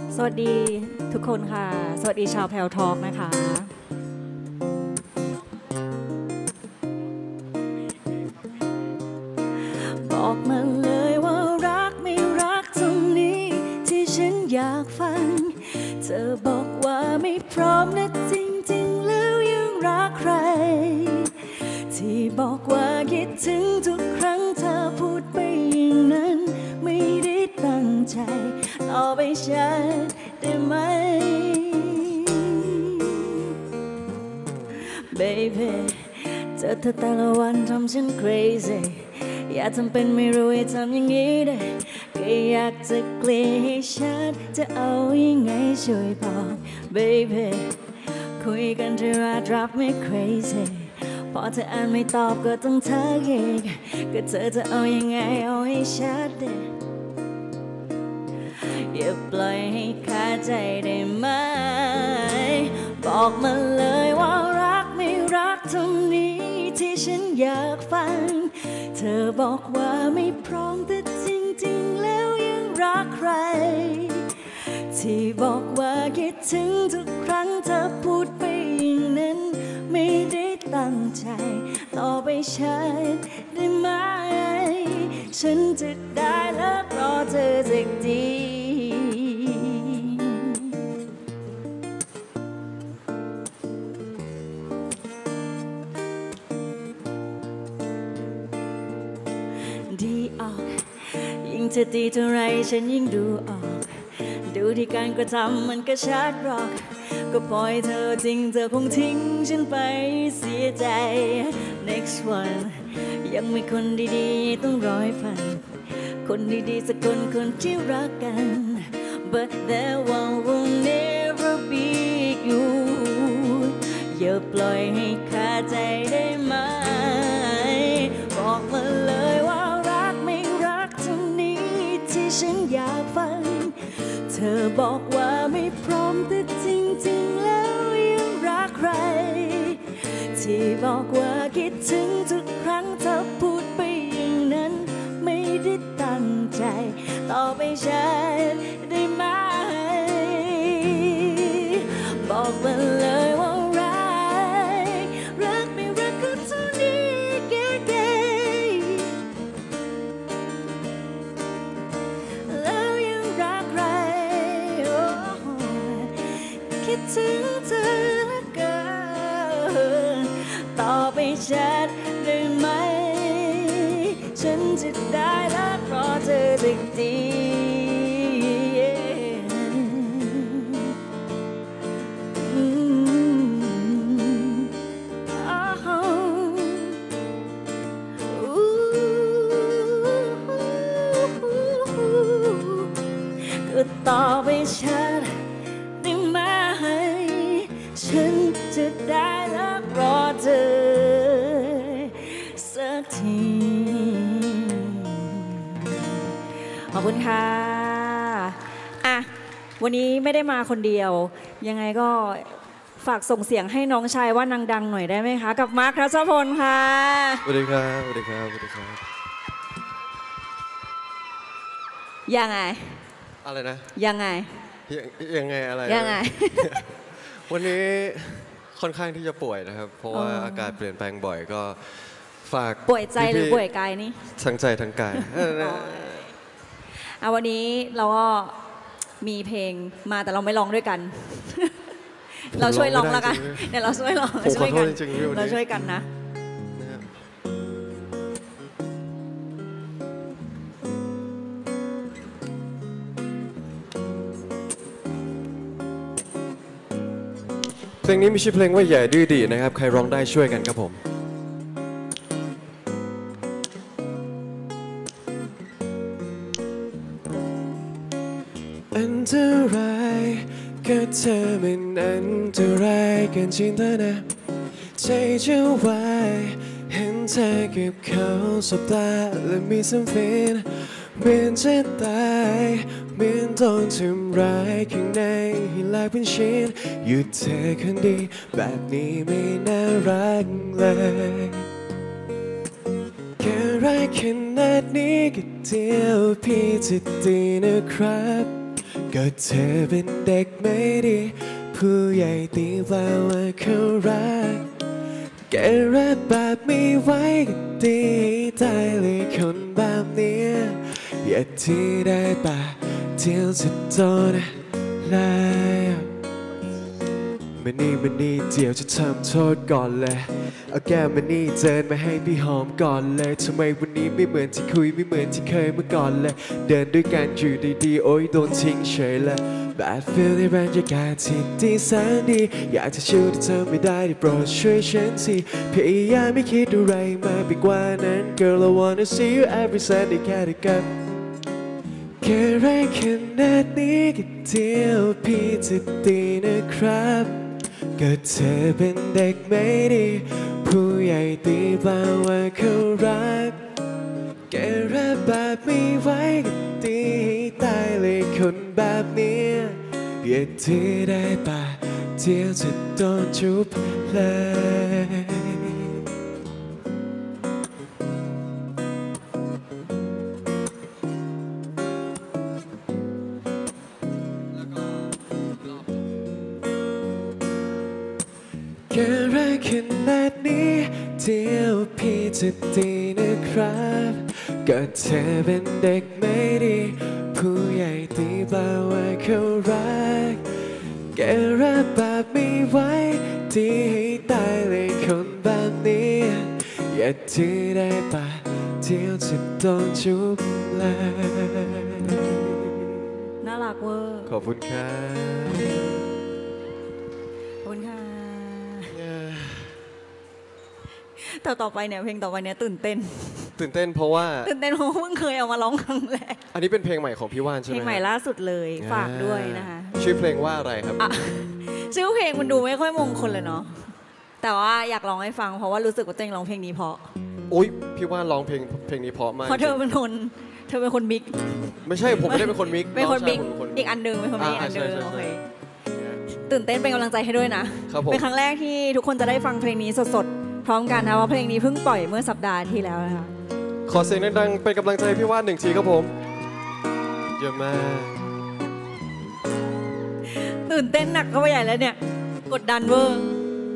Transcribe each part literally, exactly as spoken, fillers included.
สวัสดีทุกคนค่ะสวัสดีชาวแพลวทอล์กนะคะบอกมาเลยว่ารักไม่รักตรงนี้ที่ฉันอยากฟังเธอบอกว่าไม่พร้อมนะจริงๆแล้วยังรักใครที่บอกว่าคิดถึงทุกครั้งเธอพูดไปอย่างนั้นไม่ได้ตั้งใจต่อไปฉันได้ไหม Baby เจอเธอแต่ละวันทำฉัน crazy อย่าทำเป็นไม่รู้ให้ทำอย่างนี้ได้ก็อยากจะเกลียดให้ฉันจะเอายังไงช่วยบอก Baby คุยกันเธออาจ drive me crazy พอเธออ่านไม่ตอบก็ต้องทักอีกก็เธอจะเอายังไงเอาให้ชัดเด้อย่าปล่อยให้ขาดใจได้ไหมบอกมาเลยว่ารักไม่รักตรงนี้ที่ฉันอยากฟังเธอบอกว่าไม่พร้อมแต่จริงๆแล้วยังรักใครที่บอกว่าคิดถึงทุกครั้งเธอพูดไปอย่างนั้นไม่ได้ตั้งใจต่อไปฉันได้ไหมฉันจะได้เลิกรอเธอสักทีดีออกยิ่งเธอดีเท่าไรฉันยิ่งดูออกดูที่การกระทำมันก็ชัดหรอกก็ปล่อยเธอจริงเธอคงทิ้งฉันไปเสียใจ next one ยังมีคนดีๆต้องร้อยพันคนดีๆสักคนคนที่รักกัน but that one will never be you อย่าปล่อยให้ขาดใจได้ไหมบอกมาเลยว่ารักไม่รักเท่านี้ที่ฉันอยากฟังเธอบอกว่าไม่พร้อมแต่จริงๆแล้วยังรักใครที่บอกว่าคิดถึงทุกครั้งเธอพูดไปอย่างนั้นไม่ได้ตั้งใจต่อไปฉันได้ไหมบอกมาเลยว่ารักรักไม่รักก็เท่านี้แก่ๆแล้วยังรักใครคิดถึงเธอเหลือเกินต่อไปฉันได้ไหมฉันจะได้รักรอเธอสักทีก็ต่อไปฉันได้ไหมฉันจะได้รักรอเธอสักทีขอบคุณค่ะอ่ะวันนี้ไม่ได้มาคนเดียวยังไงก็ฝากส่งเสียงให้น้องชายว่านางดังหน่อยได้ไหมคะกับมาร์ค รัชพลค่ะสวัสดีครับสวัสดีครับสวัสดีครับยังไงอะไรนะยังไงยังไงอะไรยังไงวันนี้ค่อนข้างที่จะป่วยนะครับเพราะว่าอากาศเปลี่ยนแปลงบ่อยก็ฝากป่วยใจหรือป่วยกายนี่ทั้งใจทั้งกายอ่ะวันนี้เราก็มีเพลงมาแต่เราไม่ร้องด้วยกันเราช่วยร้องแล้วกันเดี๋ยวเราช่วยร้องช่วยกันเราช่วยกันนะเพลงนี้มีชื่อเพลงว่าอย่าดื้อดีนะครับใครร้องได้ช่วยกันครับผมอันตรายก็เธอเป็นอันตรายกันจริงเถอะนะใจจะวายเห็นเธอกับเขาสบตาและมีสัมผัสเหมือนจะตายเหมือนโดนทำร้ายข้างในให้แหลกเป็นชิ้นหยุดเธอคนดีแบบนี้ไม่น่ารักเลยแค่รักขนาดนี้ก็เดียวพี่จะดีนะครับก็เธอเป็นเด็กไม่ดีผู้ใหญ่ตีแปลว่าเขารักแกรักแบบไม่ไหวก็ตีให้ตายเลยคนแบบเนี้ยอย่าที่ได้ปะเที่ยวจะโดนแล้วมานี่มานี่เดี๋ยวจะทำโทษก่อนเลยเอาแก้มมานี่เดินมาให้พี่หอมก่อนเลยทำไมวันนี้ไม่เหมือนที่คุยไม่เหมือนที่เคยเมื่อก่อนเลยเดินด้วยกันอยู่ดีๆโอ้ยโดนทิ้งเฉยเลยBad feel ในบรรยากาศที่ดีแสนดีอยากจะชูที่เธอไม่ได้ได้โปรดช่วยฉันสิพยายามไม่คิดอะไรมากไปกว่านั้น Girl I wanna see you every Sunday แค่ได้กันแค่ไรขนาดนี้ก็เที่ยวพี่จะดีนะครับก็เธอเป็นเด็กไม่ดีผู้ใหญ่ตีเปล่าว่าเขารักแกรักแบบไม่ไหวก็ตีให้ตายเลยคนแบบนี้อย่าที่ได้ปะเที่ยวจะโดนจุบเลยแค่รักขนาดนี้เที่ยวพี่จะดีนะครับก็เธอเป็นเด็กไม่ดีผู้ใหญ่ตีเปล่าว่าเขารักแกรักแบบไม่ไหวที่ให้ตายเลยคนแบบนี้อย่าที่ได้ปะเที่ยวจะโดนจุบเลยน่ารักเวอร์ขอบคุณครับขอบคุณค่ะแต่ต่อไปเนี่ยเพลงต่อไปเนี่ยตื่นเต้นตื่นเต้นเพราะว่าตื่นเต้นเพราะเพิ่งเคยเอามาร้องครั้งแรกอันนี้เป็นเพลงใหม่ของพี่ว่านใช่ไหมเพลงใหม่ล่าสุดเลยฝากด้วยนะคะชื่อเพลงว่าอะไรครับชื่อเพลงมันดูไม่ค่อยมงคลเลยเนาะแต่ว่าอยากร้องให้ฟังเพราะว่ารู้สึกว่าตัวเองร้องเพลงนี้เพราะโอ๊ยพี่ว่านร้องเพลงเพลงนี้เพราะมากเพราะเธอเป็นคนเธอเป็นคนมิกไม่ใช่ผมไม่ได้เป็นคนมิกเป็นคนมิกอีกอันหนึ่งเป็นคนมิกอันหนึ่งโอเคตื่นเต้นเป็นกำลังใจให้ด้วยนะเป็นครั้งแรกที่ทุกคนจะได้ฟังเพลงนี้สดๆพร้อมกันนะว่าเพลงนี้เพิ่งปล่อยเมื่อสัปดาห์ที่แล้วนะคะขอเสียงดังๆเป็นกำลังใจให้พี่ว่านหนึ่งทีครับผมเยอะมากตื่นเต้นหนักเข้าไปใหญ่แล้วเนี่ยกดดันเวอร์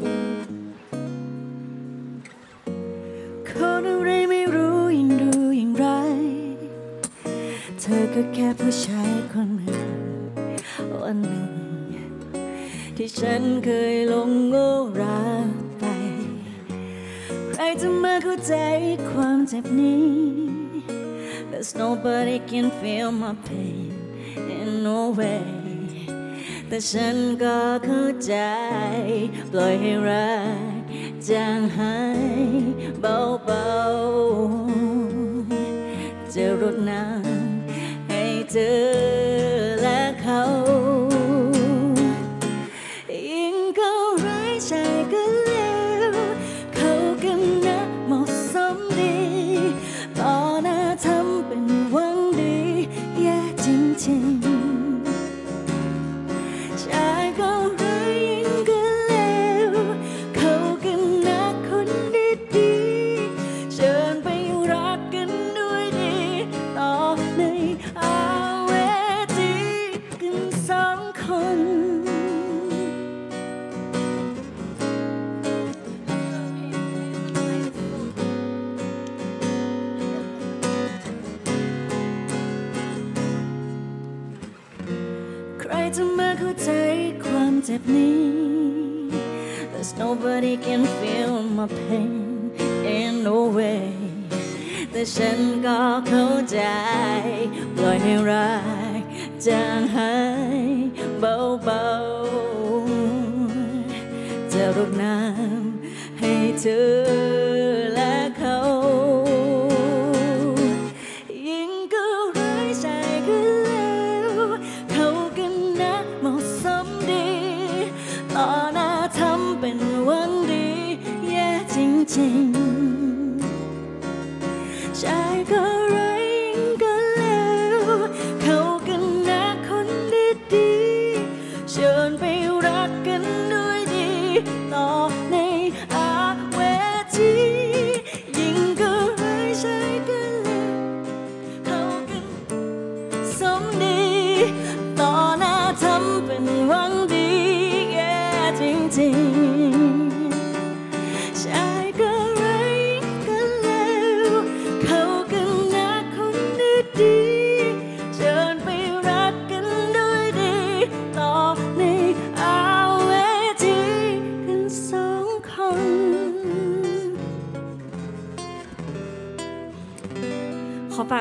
คนอะไรไม่รู้ยิ่งดูยิ่งไรเธอก็แค่ผู้ชายคนหนึ่งวันหนึ่งที่ฉันเคยหลงโง่รักไปใครจะมาเข้าใจความเจ็บนี้ There's nobody can feel my pain in no way แต่ฉันก็เข้าใจปล่อยให้รักจางหายเบาๆจะรดน้ำให้เธอและเขายิ่งเขาร้ายใจก็แล้วเขากันนะเหมาะสมดีต่อหน้าทำเป็นหวังดีแย่จริงๆชายเขาร้ายยิ่งก็แล้วเขากันนะคนดีๆเชิญไปรักกันด้วยดีต่อในอาเวทีกันสองคนใครจะมาเข้าใจความเจ็บนี้ There's nobody can feel my pain in no way แต่ฉันก็เข้าใจปล่อยให้รักจางหายเบาๆจะรดน้ำให้เธอและเขายิ่งก็ร้ายใจก็แล้วเขากันนะเหมาะสมดีต่อหน้าทำเป็นหวังดีแย่จริงๆชายก็ร้ายยิ่งก็แล้วเขากันนะคนดีๆเชิญไปรักกันด้วยดีต่อในอาเวทียิ่งก็ร้ายชายก็แล้วเขากันสมดีต่อ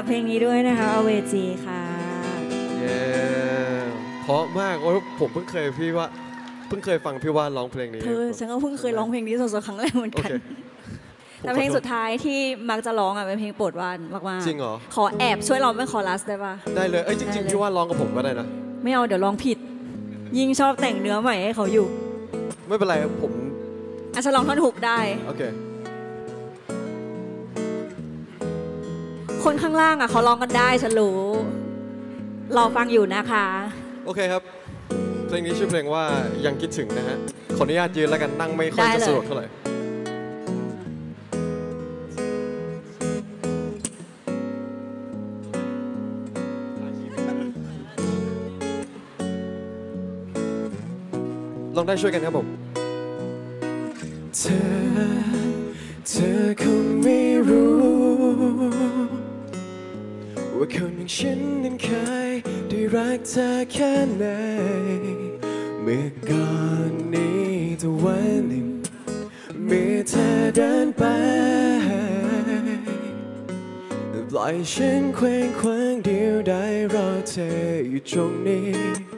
เพลงนี้ด้วยนะคะเอาเวจีค่ะเย้เพราะมากโอ้ผมเพิ่งเคยพี่ว่าเพิ่งเคยฟังพี่ว่าร้องเพลงนี้เธอฉันก็เพิ่งเคยร้องเพลงนี้สดๆครั้งแรกเหมือนกันแต่เพลงสุดท้ายที่มักจะร้องอ่ะเป็นเพลงโปรดว่านมากๆจริงเหรอขอแอบช่วยร้องเป็นคอรัสได้ปะได้เลยเอ้ยจริงๆพี่ว่าร้องกับผมก็ได้นะไม่เอาเดี๋ยวร้องผิดยิ่งชอบแต่งเนื้อใหม่ให้เขาอยู่ไม่เป็นไรผมอ่ะฉันร้องท่อนฮุกได้โอเคคนข้างล่างอ่ะเขาร้องกันได้ฉันรู้รอฟังอยู่นะคะโอเคครับเพลงนี้ชื่อเพลงว่ายังคิดถึงนะฮะขออนุญาตยืนแล้วกันนั่งไม่ค่อยจะสะดวกเท่าไหร่ลองได้ช่วยกันครับผมเธอเธอคงไม่รู้ว่าคนอย่างฉันนั้นเคยได้รักเธอแค่ไหนเมื่อก่อนนี้แต่วันหนึ่งเมื่อเธอเดินไปปล่อยฉันเคว้งคว้างเดียวได้รอเธออยู่ตรงนี้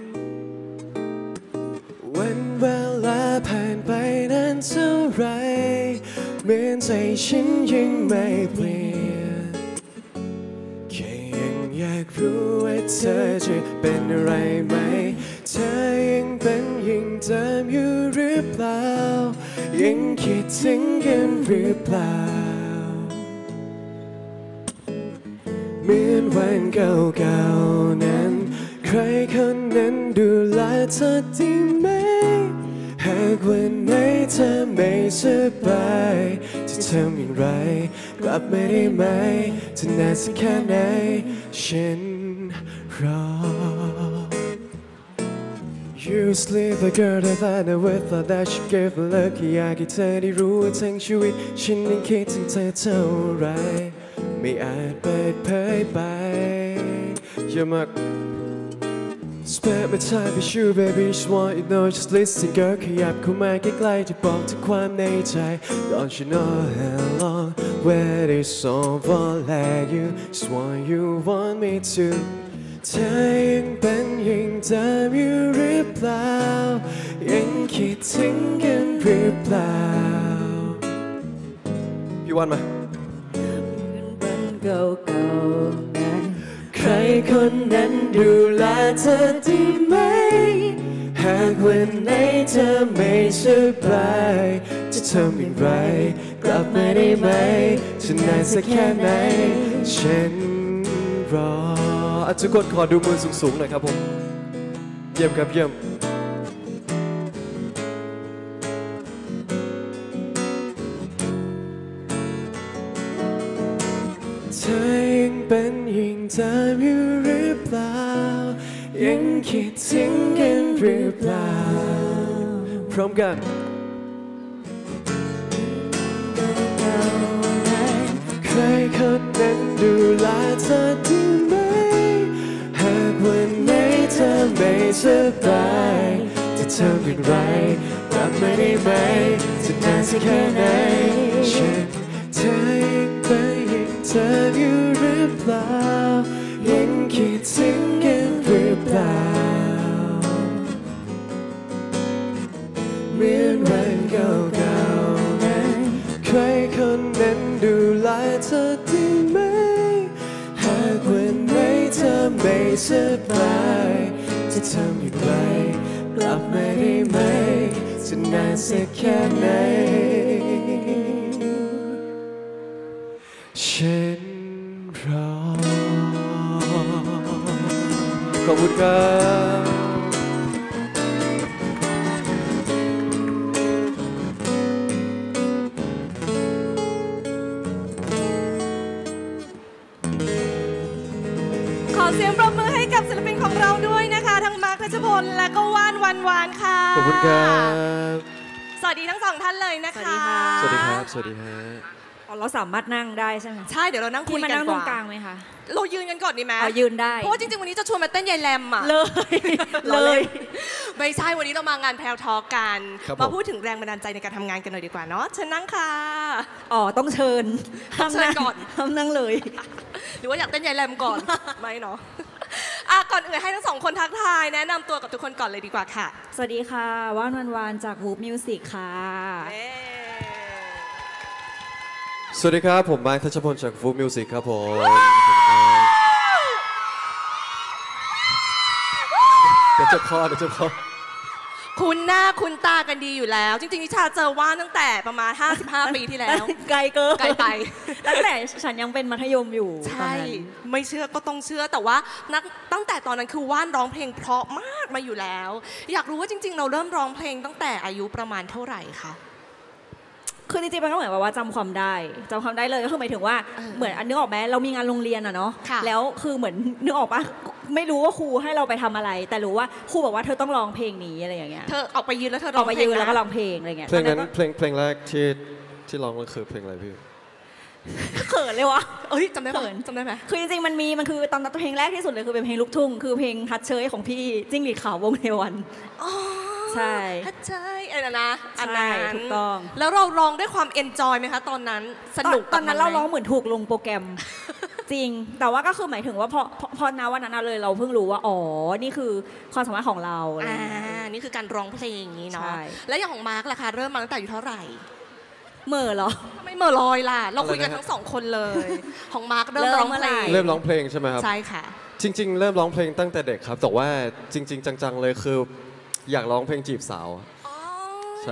วันเวลาผ่านไปนานเท่าไรเหมือนใจฉันยังไม่เปลี่ยนแค่ยังอยากรู้ว่าเธอจะเป็นอะไรไหมเธอยังเป็นยังเดิมอยู่หรือเปล่ายังคิดถึงกันหรือเปล่าเหมือนวันเก่าๆนั้นใครคนนั้นดูแลเธอดีไหมหากวันไหนเธอไม่สบายจะทำอย่างไรกลับมาได้ไหมจะนานสักแค่ไหนฉันรอ You sleep a girl that I never thought that she gave a look อยากให้เธอได้รู้ว่าทั้งชีวิตฉันยังคิดถึงเธอเท่าไรไม่อาจเปิดเผยไปอย่ามาSpend my time with you baby just want you know just listen girl ขยับเข้ามาใกล้ๆจะบอกถึงความในใจ Don't you know how long where this song for let you just want you want me to เธอยังเป็นยังเดิมอยู่หรือเปล่ายังคิดถึงกันหรือเปล่าพี่วันมาใครคนนั้นดูแลเธอดีไหมหากวันไหนเธอไม่สบายจะทำอย่างไรกลับมาได้ไหมจะนานสักแค่ไหนฉันรอทุกคนขอดูมือสูงๆหน่อยครับผมเยี่ยมครับเยี่ยมเธอยังเป็นยังเดิมอยู่หรือเปล่ายังคิดถึงกันหรือเปล่าพร้อมกันใครคนนั้นดูแลเธอดีไหมหากวันไหนเธอไม่สบายจะทำอย่างไรกลับมาได้ไหมจะนานสักแค่ไหนฉันเธอยังเป็นยังเธออยู่หรือเปล่ายังคิดถึงกันหรือเปล่าเหมือนวันเก่าๆนั้นใครคนนั้นดูแลเธอดีไหมหากวันไหนเธอไม่สบายจะทำอย่างไรกลับมาได้ไหมจะนานสักแค่ไหนฉันรอขอบคุณครับขอเสียงปรบมือให้กับศิลปินของเราด้วยนะคะทั้งมาร์ค เพชรพลและก็ว่านวันวานค่ะขอบคุณครับสวัสดีทั้งสองท่านเลยนะคะสวัสดีครับสวัสดีครับอ๋อเราสามารถนั่งได้ใช่ไหมใช่เดี๋ยวเรานั่งคุยที่มากันนั่งกตรว่างกลางไหมคะเรายืนกันก่อนดีไหมเอายืนได้เพราะว่าจริงๆวันนี้จะชวนมาเต้นยายแรมอ่ะเลย เลยไม่ใช่วันนี้เรามางานแพรวทอล์กกันครับผมมาพูดถึงแรงบันดาลใจในการทำงานกันหน่อยดีกว่าเนาะเชิญนั่งค่ะอ๋อต้องเชิญต้องเชิญก่อนห้ามนั่งเลยหรือว่าอยากเต้นยายแรมก่อน ไม่เนาะอ่ะก่อนอื่นให้ทั้งสองคนทักทายแนะนำตัวกับทุกคนก่อนเลยดีกว่าค่ะสวัสดีค่ะว่านวันวานจาก วูฟ มิวสิก ค่ะเย้สวัสดีครับผมมาร์คทัชพลจากฟูมิวสิกครับผมเดี๋ยวเจ็บคอเดี๋ยวเจ็บคอคุณหน้าคุณตากันดีอยู่แล้ว จริงๆนิชาเจอว่านตั้งแต่ประมาณ ห้าสิบห้า ปีที่แล้วไกลเกินไกลไปตั้งแต่ฉันยังเป็นมัธยมอยู่ใช่ตอนนั้นไม่เชื่อก็ต้องเชื่อแต่ว่านักตั้งแต่ตอนนั้นคือว่านร้องเพลงเพราะมากมาอยู่แล้ว อยากรู้ว่าจริง ๆ เราเริ่มร้องเพลงตั้งแต่อายุประมาณเท่าไหร่คะคือจริงๆมันก็เหมือนแบบว่าจำความได้จำความได้เลยก็คือหมายถึงว่าเออเหมือนอันนึกออกไหมเรามีงานโรงเรียนอะเนาะค่ะแล้วคือเหมือนนึกออกปะไม่รู้ว่าครูให้เราไปทำอะไร แต่รู้ว่าครูบอกว่าเธอต้องร้องเพลงนี้อะไรอย่างเงี้ยเธอออกไปยืนแล้วเธอร้อออง กไปเพลยืงนแล้วก็ร้นะองเพลงอะไรเงี้ยเพลงนั้นตอก็เพลงเพลงแรกที่ที่ร้องมันคือเพลงอะไรพี่เขินเลยวะเอ้ยจำได้ปะเขินจำได้ไหมคือจริงๆมันมีมันคือตอนนั้นเพลงแรกที่สุดเลยคือเป็นเพลงลูกทุ่งคือเพลงฮัทเชยของพี่จิ้งหรีดขาววงเทวันอ๋อใช่ใช่ไอ้นั่นนะอันนั้นใช่ถูกต้องแล้วเราร้องด้วยความเอนจอยไหมคะตอนนั้นสนุกตอนนั้นกับเรามัไหมร้องเหมือนถูกลงโปรแกรม จริง แต่ว่าก็คือหมายถึงว่าพอพอพอนาวันนั้นอะเลยเราเพิ่งรู้ว่าอ๋อนี่คือความสามารถของเราอะไรอ่าอย่างเงี้ยนี่คือการร้องเพลงอย่างนี้เนาะใช่แล้วอย่างของมาร์กล่ะคะเริ่มมาตั้งแต่อายุเท่าไหร่เหม่อเหรอทำไมเมื่อลอยล่ะ เราคุยกันอะไรนะทั้งสองคนเลย ของมาร์กเริ่มเริ่มร้องเมื่อเพไหร่ลงเริ่มร้องเพลงใช่ไหมครับใช่ค่ะจริง ๆ เริ่มร้องเพลงตั้งแต่เด็กครับ แต่ว่าจริง ๆ จังๆเลยคืออยากร้องเพลงจีบสาวอ๋อใช่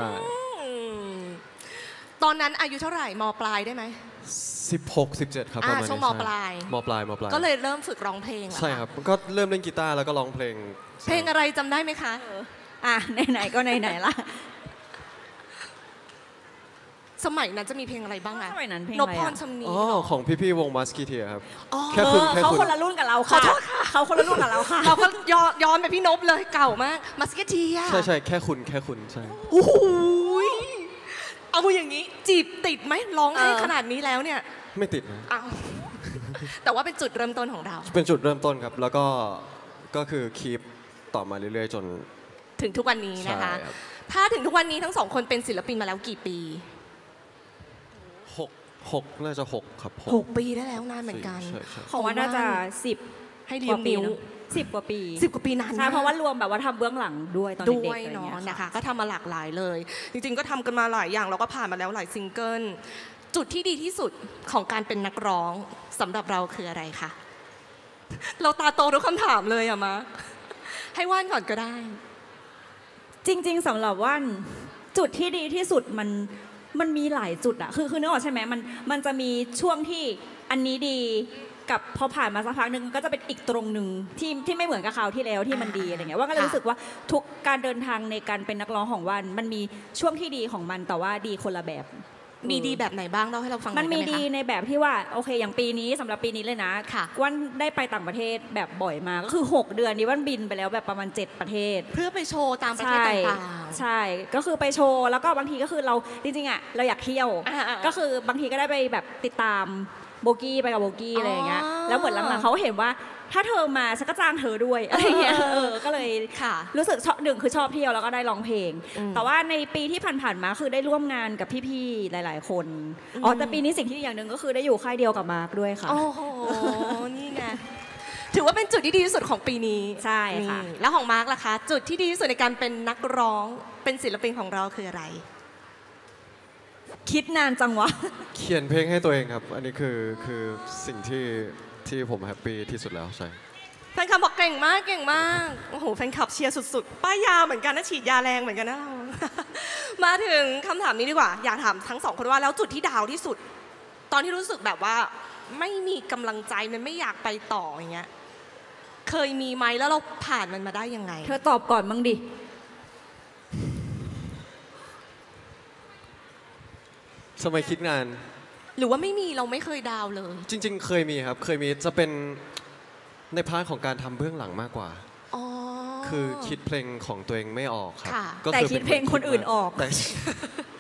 ตอนนั้นอายุเท่าไหร่มปลายได้ไหมสิบหก สิบเจ็ดครับปอ่าระมาณช่วงนี้มปลายมปลายมปลายก็เลยเริ่มฝึกร้องเพลงเหรอใช่ครับก็เริ่มเล่นกีตาร์แล้วก็ร้องเพลงเพลงอะไรจำได้ไหมคะอ่ะไหนๆก็ไหนๆละสมัยนั้นจะมีเพลงอะไรบ้างอะสมัยนั้นเพลงนอะไรพอะรชำนีอ๋อเหรอของพี่ๆวงมัสกีเทียครับอ๋อแค่คุณเออแค่เขาคุณคนละรุ่นกับเราขอค่ะโทษค่ะเขาคนละรุ่นกับเราค่ะเราก็ย้อนย้อนไปพี่นพเลยเก่ามากมาสเกตเทียใช่ใช่แค่คุณแค่คุณใช่โอ้โหยเอาอย่างนี้จีบติดไหมร้องให้เออขนาดนี้แล้วเนี่ยไม่ติดนะอ้าวแต่ว่าเป็นจุดเริ่มต้นของเราเป็นจุดเริ่มต้นครับ แล้วก็ก็คือคีปต่อมาเรื่อยๆ จนถึงทุกวันนี้นะคะใช่ครับถ้าถึงทุกวันนี้ทั้งสองคนเป็นศิลปินมาแล้วกี่ปีหกหกน่าจะหกครับหกปีได้แล้วนานเหมือนกันใช่ใช่ของว่าน่าจะสิบให้กเรียว่าง ปีนิ้วเนอะสิบกว่าปีสิบกว่าปีนานใช่มกเพราะว่ารวมแบบว่าทำเบื้องหลังด้วยตอนด้เด็กวยๆอะไรเนาะเงี้ยนะคะ ก็ทำมาหลากหลายเลย จริงๆก็ทำกันมาหลายอย่างเราก็ผ่านมาแล้วหลายซิงเกิลจุดที่ดีที่สุดของการเป็นนักร้องสำหรับเราคืออะไรคะเราตาโตทุกคำถามเลยอะมาให้ว่านก่อนก็ได้จริง ๆสำหรับว่านจุดที่ดีที่สุดมันมันมีหลายจุดอะคือคือนึกออกใช่ไหมมันมันจะมีช่วงที่อันนี้ดีกับพอผ่านมาสักพักหนึ่งก็จะเป็นอีกตรงหนึ่งที่ที่ไม่เหมือนกับคราวที่แล้วที่มันดีอะไรเงี้ยว่าก็เลยค่ะรู้สึกว่าทุกการเดินทางในการเป็นนักร้องของวันมันมีช่วงที่ดีของมันแต่ว่าดีคนละแบบมีดีแบบไหนบ้างเล่าให้เราฟังหน่มัอน ยได้มีไหมดีคะในแบบที่ว่าโอเคอย่างปีนี้สำหรับปีนี้เลยนะค่ะวันได้ไปต่างประเทศแบบบ่อยมากก็คือหกเดือนนี้วันบินไปแล้วแบบประมาณเจ็ดประเทศเพื่อไปโชว์ตามประเทศใช่ต่างใช่ก็คือไปโชว์แล้วก็บางทีก็คือเราจริงๆอ่ะเราอยากเที่ยวอ่าๆๆก็คือบางทีก็ได้ไปแบบติดตามโบกี้ไปกับโบกี้อะไรอย่างเงี้ยอ๋อแล้วเหมือนหลังๆเขาเห็นว่าถ้าเธอมาฉันก็จ้างเธอด้วยอะไรอย่างเงี้ยเออเออก็เลยๆค่ะรู้สึกชอบหนึ่งคือชอบเที่ยวแล้วก็ได้ร้องเพลงอืมแต่ว่าในปีที่ผ่านๆมาคือได้ร่วมงานกับพี่ๆหลาย ๆ คนอ๋อแต่ปีนี้สิ่งที่ดีอย่างหนึ่งก็คือได้อยู่ค่ายเดียวกับมาร์คด้วยค่ะโอ้โห นี่ไง ถือว่าเป็นจุดที่ดีที่สุดของปีนี้ใช่ค่ะนี่แล้วของมาร์กล่ะคะ จุดที่ดีที่สุดในการเป็นนักร้อง เป็นศิลปินของเราคืออะไรคิดนานจังวะเขียนเพลงให้ตัวเองครับ อันนี้คือคือสิ่งที่ที่ผมแฮปปี้ที่สุดแล้วใช่แฟนคลับบอกเก่งมากเก่งมาก โอ้โห แฟนคลับเชียร์สุดๆ ป้ายยาเหมือนกันนะฉีดยาแรงเหมือนกันนะเรา มาถึงคำถามนี้ดีกว่า อยากถามทั้งสองคนว่าแล้วจุดที่ดาวที่สุด ตอนที่รู้สึกแบบว่าไม่มีกำลังใจมันไม่อยากไปต่ออย่างเงี้ย เคยมีไหมแล้วเราผ่านมันมาได้ยังไงเธอตอบก่อนมั้งดิสมัยคิดงานหรือว่าไม่มีเราไม่เคยดาวเลยจริง ๆ เคยมีครับ เคยมีจะเป็นในพาร์ทของการทำเบื้องหลังมากกว่าอ๋อคือคิดเพลงของตัวเองไม่ออกครับค่ะก็แต่อคิดป็เพลงคนอื่นออกแต่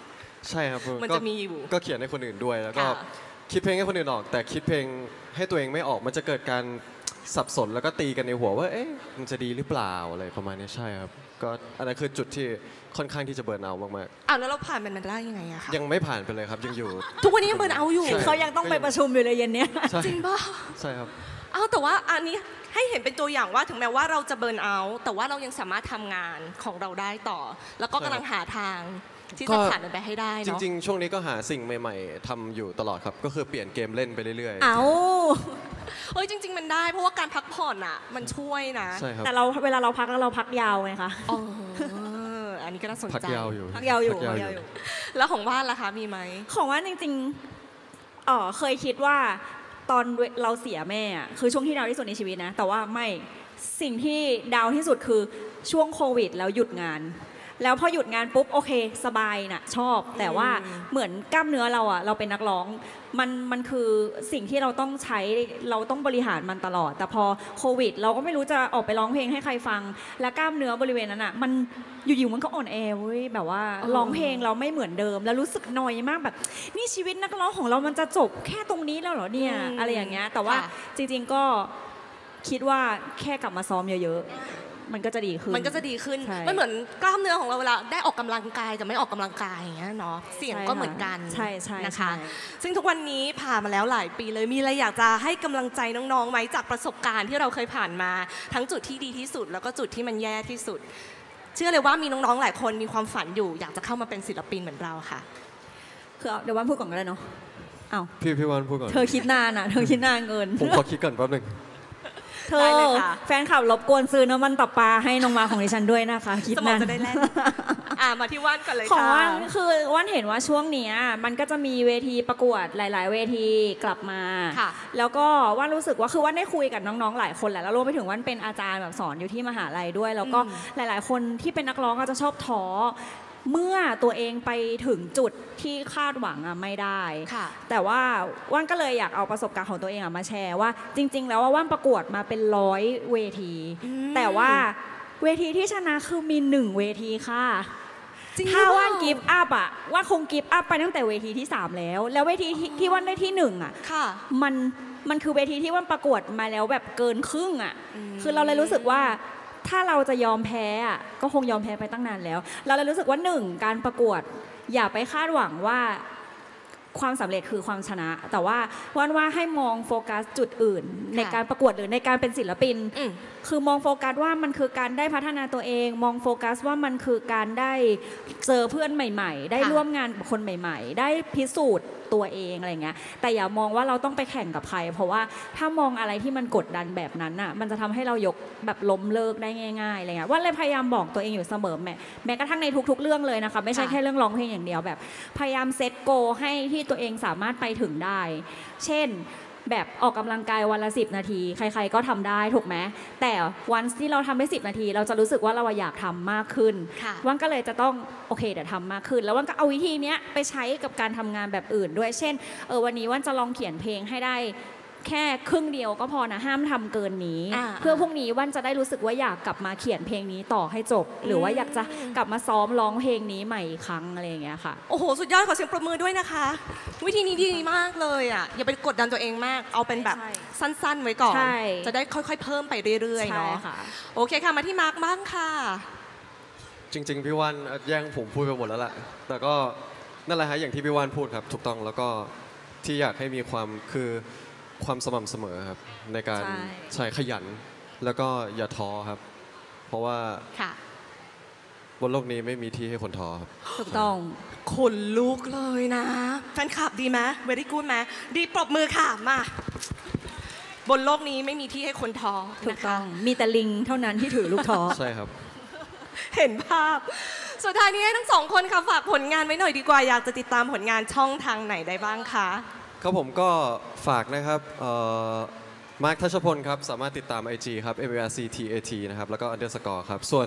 ใช่ครับมันจะมีอยู่ก็เขียนให้คนอื่นด้วยแล้วก็ค่ะคิดเพลงให้คนอื่นออก แต่คิดเพลงให้ตัวเองไม่ออกมันจะเกิดการสับสนแล้วก็ตีกันในหัวว่าเอ๊ะมันจะดีหรือเปล่าอะไรประมาณนี้ใช่ครับก็อันนั้นคือจุดที่ค่อนข้างที่จะเบิร์นเอาท์มากอ้าวแล้วเราผ่านมันมาได้ยังไงอะคะๆยังไม่ผ่านไปเลยครับยังอยู่ทุกวันนี้ยังเบิร์นเอาท์อยู่ใช่เขายังต้องไปประชุมอยู่เลยเย็นเนี้ยใช่จริงป่ะใช่ครับอ้าวแต่ว่าอันนี้ให้เห็นเป็นตัวอย่างว่าถึงแม้ว่าเราจะเบิร์นเอาท์แต่ว่าเรายังสามารถทำงานของเราได้ต่อ แล้วก็กำลังหาทางที่จะผ่านมันไปให้ได้จเนาะริงๆ ช่วงนี้ก็หาสิ่งใหม่ๆทำอยู่ตลอดครับก็คือเปลี่ยนเกมเล่นไปเรื่อยๆเอาเฮ้ยจริง ๆ มันได้เพราะว่าการพักผ่อนอะมันช่วยนะใช่ครับแต่เราเวลาเราพักแล้วเราพักยาวไงคะอ๋ออันนี้ก็น่าสนพักใจยาวอยู่พักยาวอยู่พักพัยาวกอยาวยู่อยู่แล้วของว่านล่ะคะมีไหมของว่าจริงๆเออเคยคิดว่าตอนเราเสียแม่อะคือช่วงที่ดาวที่สุดในชีวิตนะ แต่ว่าไม่สิ่งที่ดาวที่สุดคือช่วงโควิดแล้วหยุดงาน แล้วพอหยุดงานปุ๊บโอเคสบายนะชอบ แต่ว่าเหมือนกล้ามเนื้อเราอะเราเป็นนักร้องมันมันคือสิ่งที่เราต้องใช้เราต้องบริหารมันตลอด แต่พอโควิด เราก็ไม่รู้จะออกไปร้องเพลงให้ใครฟัง และกล้ามเนื้อบริเวณนั้นอะมันอยู่ๆมันก็อ่อนแอเว้ยแบบว่าร้องเพลงเราไม่เหมือนเดิม แล้วรู้สึกนอยมากแบบนี่ชีวิตนักร้องของเรามันจะจบแค่ตรงนี้แล้วเหรอเนี่ยอะไรอย่างเงี้ยแต่ว่าจริงๆก็คิดว่าแค่กลับมาซ้อมเยอะๆมันก็จะดีขึ้นมันก็จะดีขึ้นใช่มันเหมือนกล้ามเนื้อของเราเวลาได้ออกกำลังกายกับไม่ออกกำลังกายอย่างเงี้ยเนาะเสียงก็เหมือนกันใช่ใช่นะคะใช่ซึ่งทุกวันนี้ผ่านมาแล้วหลายปีเลยมีอะไรอยากจะให้กำลังใจน้องๆไหมจากประสบการณ์ที่เราเคยผ่านมาทั้งจุดที่ดีที่สุด แล้วก็จุดที่มันแย่ที่สุด เชื่อเลยว่ามีน้องๆหลายคนมีความฝันอยู่ อยากจะเข้ามาเป็นศิลปินเหมือนเราค่ะคือเอาเดี๋ยววันพูดก่อนก็ได้เนาะอ้าวพี่พี่วันพูดก่อนเธอคิดนานอ่ะ เธอคิดนานเกินผมขอคิดก่อนแป๊บหนึงเธได้อเลยค่ะแฟนคลับรบกวนซื้อน้ำมันตับปลาให้น้องมาของดิฉันด้วยนะคะ คิดสมองนานจะได้แล่น อ่ามาที่ว่านกันเลยของค่ะว่านคือว่านเห็นว่าช่วงเนี้ยมันก็จะมีเวทีประกวดหลาย ๆ เวทีกลับมาค่ะแล้วก็ว่านรู้สึกว่าคือว่านได้คุยกับน้อง ๆ หลายคนแหละแล้วรวมไปถึงว่านเป็นอาจารย์แบบสอนอยู่ที่มหาลัยด้วย แล้วก็หลาย ๆ คนที่เป็นนักร้องก็จะชอบท้อเมื่อตัวเองไปถึงจุดที่คาดหวังอะไม่ได้ค่ะแต่ว่าว่านก็เลยอยากเอาประสบการณ์ของตัวเองอะมาแชร์ว่าจริง ๆ แล้วว่าว่านประกวดมาเป็นร้อยเวทีอืมแต่ว่าเวทีที่ชนะคือมีหนึ่งเวทีค่ะจริงหรือถ้าเปล่าว่านกิฟต์อัพอะว่าคงกิฟต์อัพไปตั้งแต่เวทีที่สามแล้ว แล้วเวทีที่ที่ว่านได้ที่หนึ่งอะค่ะมันมันคือเวทีที่ว่านประกวดมาแล้วแบบเกินครึ่งอะอืมคือเราเลยรู้สึกว่าถ้าเราจะยอมแพ้อะก็คงยอมแพ้ไปตั้งนานแล้ว เราเลยรู้สึกว่าหนึ่งการประกวดอย่าไปคาดหวังว่าความสำเร็จคือความชนะ แต่ว่าวันว่าให้มองโฟกัสจุดอื่น ในการประกวดหรือในการเป็นศิลปินอืมคือมองโฟกัสว่ามันคือการได้พัฒนาตัวเอง มองโฟกัสว่ามันคือการได้เจอเพื่อนใหม่ ๆ ได้ค่ะร่วมงานกับคนใหม่ ๆ ได้พิสูจน์ตัวเองอะไรเงี้ยแต่อย่ามองว่าเราต้องไปแข่งกับใคร เพราะว่าถ้ามองอะไรที่มันกดดันแบบนั้นอ่ะมันจะทำให้เรายกแบบล้มเลิกได้ง่ายๆอะไรเงี้ยว่าเลยพยายามบอกตัวเองอยู่เสมอแม้แม้กระทั่งในทุก ๆ เรื่องเลยนะคะไม่ใช่ค่ะแค่เรื่องร้องเพลงอย่างเดียวแบบพยายามเซตโกให้ที่ตัวเองสามารถไปถึงได้ เช่นแบบออกกำลังกายวันละสิบนาที ใครๆก็ทำได้ถูกไหมแต่วันที่เราทำได้สิบนาที เราจะรู้สึกว่าเราอยากทำมากขึ้นค่ะวันก็เลยจะต้องโอเคเดี๋ยวทำมากขึ้น แล้ววันก็เอาวิธีเนี้ยไปใช้กับการทำงานแบบอื่นด้วยเช่นเออวันนี้วันจะลองเขียนเพลงให้ได้แค่ครึ่งเดียวก็พอนะห้ามทำเกินนี้อ่าเพื่อพรุ่งนี้วันจะได้รู้สึกว่าอยากกลับมาเขียนเพลงนี้ต่อให้จบ หรือว่าอยากจะกลับมาซ้อมร้องเพลงนี้ใหม่อีกครั้งอะไรอย่างเงี้ยค่ะโอ้โห สุดยอดขอเสียงปรบมือด้วยนะคะ วิธีนี้ดีมากเลยอ่ะอย่าไปกดดันตัวเองมาก เอาเป็นแบบใช่สั้นๆไว้ก่อนใช่จะได้ค่อยๆ เพิ่มไปเรื่อยๆใช่เนาะค่ะโอเคค่ะ มาที่มาร์คบ้างค่ะจริง ๆ พี่วันแย่งผมพูดไปหมดแล้วแหละแต่ก็นั่นแหละฮะอย่างที่พี่วันพูดครับถูกต้องแล้วก็ที่อยากให้มีความคือความสม่ำเสมอครับในการใช่ใช้ขยัน แล้วก็อย่าท้อครับ เพราะว่าค่ะบนโลกนี้ไม่มีที่ให้คนท้อครับถูกต้องคนลุกเลยนะ แฟนคลับดีไหมเวรี่กูดไหมดีปรบมือค่ะ มา บนโลกนี้ไม่มีที่ให้คนท้อถูกนะคะต้องมีแต่ลิงเท่านั้นที่ถือลูกท้อใช่ครับเห็นภาพ สุดท้ายนี้ให้ทั้งสองคนค่ะฝากผลงานไว้หน่อยดีกว่า อยากจะติดตามผลงานช่องทางไหนได้บ้างคะครับผมก็ฝากนะครับมาร์คทัชพลครับ สามารถติดตาม ไอ จี ครับ เอ็ม อาร์ ซี ที เอ ที นะครับ แล้วก็ underscore ครับ ส่วน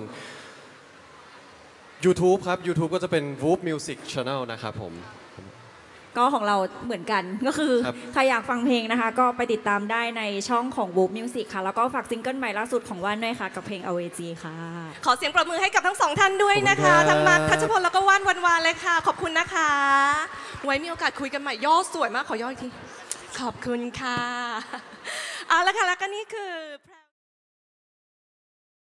YouTube ครับ YouTube ก็จะเป็น Whoop Music Channel นะครับผมก็ของเราเหมือนกันก็คือครับใครอยากฟังเพลงนะคะ ก็ไปติดตามได้ในช่องของ Whoop Music ค่ะ แล้วก็ฝากซิงเกิลใหม่ล่าสุดของว่านด้วยค่ะ กับเพลง a w a g ค่ะขอเสียงปรบมือให้กับทั้งสองท่านด้วยนะคะขอบคุณครับทั้งมาร์คทัชพลแล้วก็ว่านสั้นๆวันๆเลยค่ะ ขอบคุณนะคะ ไว้มีโอกาสคุยกันใหม่ย่อสวยมากขอย่ออีกทีขอบคุณค่ะเอาละค่ะแล้วก็นี่คือ